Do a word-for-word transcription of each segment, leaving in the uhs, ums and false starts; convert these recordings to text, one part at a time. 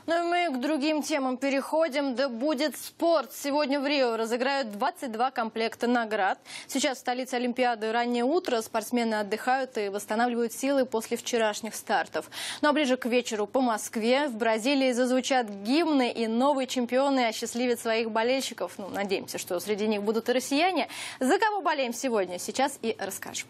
Ну и мы к другим темам переходим. Да будет спорт. Сегодня в Рио разыграют двадцать два комплекта наград. Сейчас в столице Олимпиады раннее утро. Спортсмены отдыхают и восстанавливают силы после вчерашних стартов. Ну а ближе к вечеру по Москве в Бразилии зазвучат гимны, и новые чемпионы осчастливят своих болельщиков. Ну, надеемся, что среди них будут и россияне. За кого болеем сегодня? Сейчас и расскажем.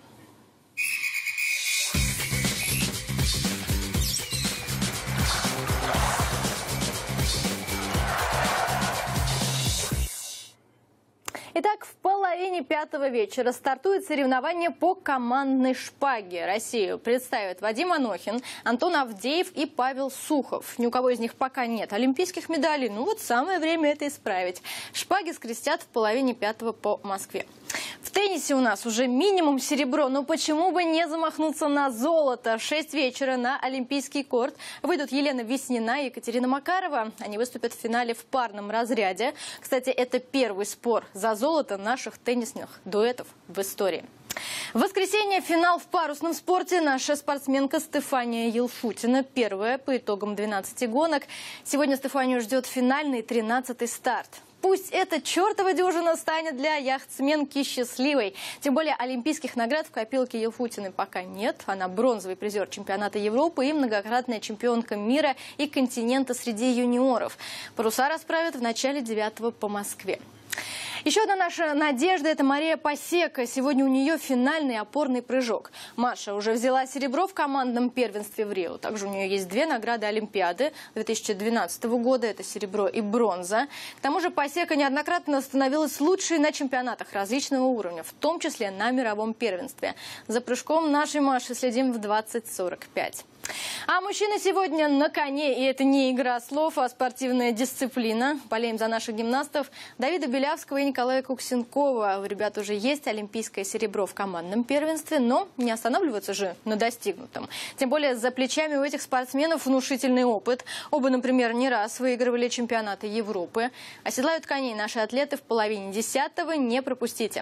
Итак, в половине пятого вечера стартует соревнование по командной шпаге. Россию представят Вадим Анохин, Антон Авдеев и Павел Сухов. Ни у кого из них пока нет олимпийских медалей. Ну вот самое время это исправить. Шпаги скрестят в половине пятого по Москве. В теннисе у нас уже минимум серебро, но почему бы не замахнуться на золото? В шесть вечера на Олимпийский корт выйдут Елена Веснина и Екатерина Макарова. Они выступят в финале в парном разряде. Кстати, это первый спор за золото наших теннисных дуэтов в истории. В воскресенье финал в парусном спорте. Наша спортсменка Стефания Елфутина первая по итогам двенадцати гонок. Сегодня Стефанию ждет финальный тринадцатый старт. Пусть эта чертова дюжина станет для яхтсменки счастливой. Тем более олимпийских наград в копилке Елфутиной пока нет. Она бронзовый призер чемпионата Европы и многократная чемпионка мира и континента среди юниоров. Паруса расправят в начале девятого по Москве. Еще одна наша надежда – это Мария Пасека. Сегодня у нее финальный опорный прыжок. Маша уже взяла серебро в командном первенстве в Рио. Также у нее есть две награды Олимпиады две тысячи двенадцатого года. Это серебро и бронза. К тому же Пасека неоднократно становилась лучшей на чемпионатах различного уровня, в том числе на мировом первенстве. За прыжком нашей Маши следим в двадцать сорок пять. А мужчины сегодня на коне, и это не игра слов, а спортивная дисциплина. Болеем за наших гимнастов Давида Белявского и Николая Куксенкова. У ребят уже есть олимпийское серебро в командном первенстве, но не останавливаются же на достигнутом. Тем более за плечами у этих спортсменов внушительный опыт. Оба, например, не раз выигрывали чемпионаты Европы. Оседлают коней наши атлеты в половине десятого. Не пропустите.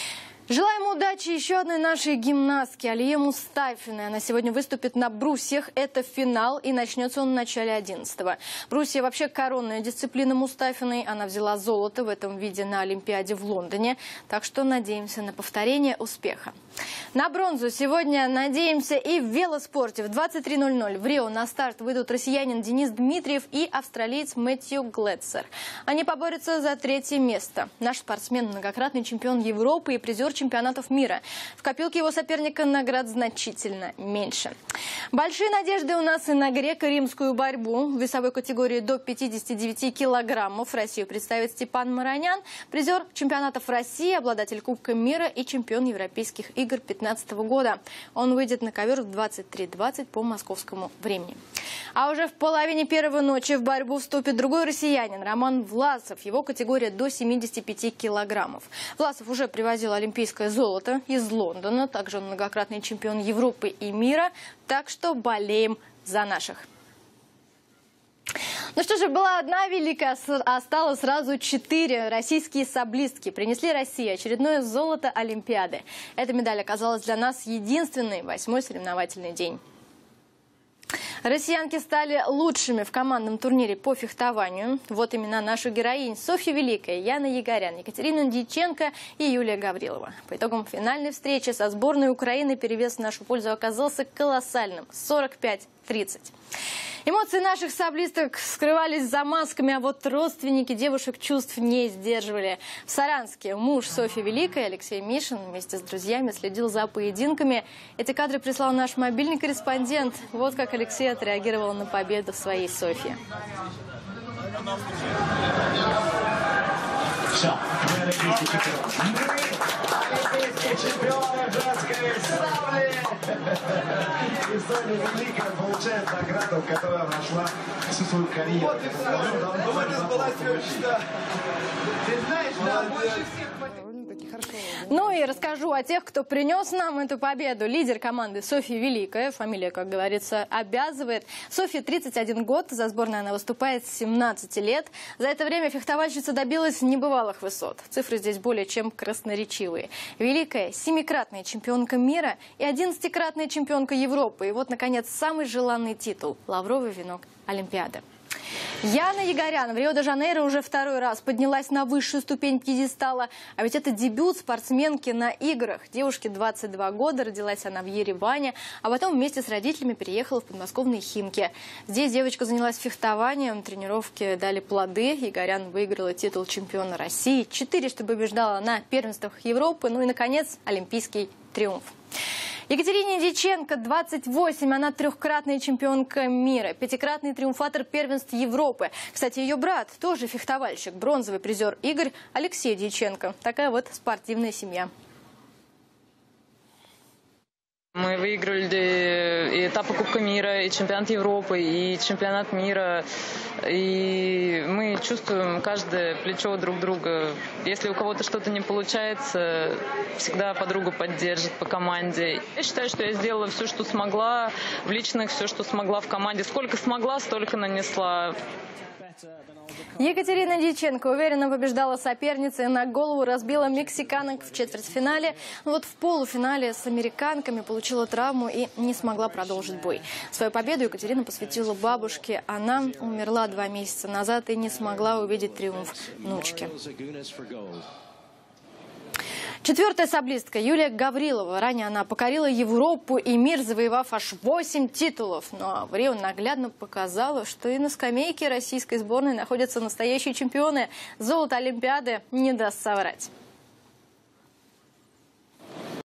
Желаем удачи еще одной нашей гимнастке Алие Мустафиной. Она сегодня выступит на брусьях. Это финал, и начнется он в начале одиннадцатого. Брусья вообще коронная дисциплина Мустафиной. Она взяла золото в этом виде на Олимпиаде в Лондоне. Так что надеемся на повторение успеха. На бронзу сегодня надеемся и в велоспорте. В двадцать три ноль ноль в Рио на старт выйдут россиянин Денис Дмитриев и австралиец Мэтью Глетцер. Они поборются за третье место. Наш спортсмен – многократный чемпион Европы и призер чемпионатов мира. В копилке его соперника наград значительно меньше. Большие надежды у нас и на греко-римскую борьбу. В весовой категории до пятидесяти девяти килограммов Россию представит Степан Маранян, призер чемпионатов России, обладатель Кубка мира и чемпион европейских игр две тысячи пятнадцатого года. Он выйдет на ковер в двадцать три двадцать по московскому времени. А уже в половине первой ночи в борьбу вступит другой россиянин Роман Власов. Его категория до семидесяти пяти килограммов. Власов уже привозил олимпийское золото из Лондона. Также он многократный чемпион Европы и мира. Так что болеем за наших. Ну что же, была одна великая, а стало сразу четыре. Российские саблистки принесли России очередное золото Олимпиады. Эта медаль оказалась для нас единственной восьмой соревновательный день. Россиянки стали лучшими в командном турнире по фехтованию. Вот имена наших героинь: Софья Великая, Яна Егорян, Екатерина Дьяченко и Юлия Гаврилова. По итогам финальной встречи со сборной Украины перевес в нашу пользу оказался колоссальным – сорок пять тридцать. Эмоции наших саблисток скрывались за масками, а вот родственники девушек чувств не сдерживали. В Саранске муж Софьи Великой, Алексей Мишин, вместе с друзьями следил за поединками. Эти кадры прислал наш мобильный корреспондент. Вот как Алексей отреагировал на победу своей Софьи. Все. Чемпионы женской сабли! И Соня Великая получает награду, которая нашла всю свою карьеру. Вот и все. Вот это была мечта. Ты знаешь, да, больше всех... Ну и расскажу о тех, кто принес нам эту победу. Лидер команды Софья Великая. Фамилия, как говорится, обязывает. Софье тридцать один год. За сборную она выступает с семнадцати лет. За это время фехтовальщица добилась небывалых высот. Цифры здесь более чем красноречивые. Великая – семикратная чемпионка мира и одиннадцатикратная чемпионка Европы. И вот, наконец, самый желанный титул – лавровый венок Олимпиады. Яна Егорян в Рио-де-Жанейро уже второй раз поднялась на высшую ступень пьедестала. А ведь это дебют спортсменки на играх. Девушке двадцать два года, родилась она в Ереване, а потом вместе с родителями переехала в подмосковные Химки. Здесь девочка занялась фехтованием, тренировки дали плоды. Егорян выиграла титул чемпиона России, четырежды побеждала на первенствах Европы, ну и, наконец, олимпийский триумф. Екатерине Дьяченко двадцать восемь, она трехкратная чемпионка мира, пятикратный триумфатор первенств Европы. Кстати, ее брат тоже фехтовальщик, бронзовый призер игр Алексей Дьяченко. Такая вот спортивная семья. Мы выиграли и этапы Кубка мира, и чемпионат Европы, и чемпионат мира. И мы чувствуем каждое плечо друг друга. Если у кого-то что-то не получается, всегда подруга поддержит по команде. Я считаю, что я сделала все, что смогла в личных, все, что смогла в команде. Сколько смогла, столько нанесла. Екатерина Дьяченко уверенно побеждала соперницу и на голову разбила мексиканок в четвертьфинале. Но вот в полуфинале с американками получила травму и не смогла продолжить бой. Свою победу Екатерина посвятила бабушке. Она умерла два месяца назад и не смогла увидеть триумф внучки. Четвертая саблистка Юлия Гаврилова. Ранее она покорила Европу и мир, завоевав аж восемь титулов. Но в Рио наглядно показала, что и на скамейке российской сборной находятся настоящие чемпионы. Золото Олимпиады не даст соврать.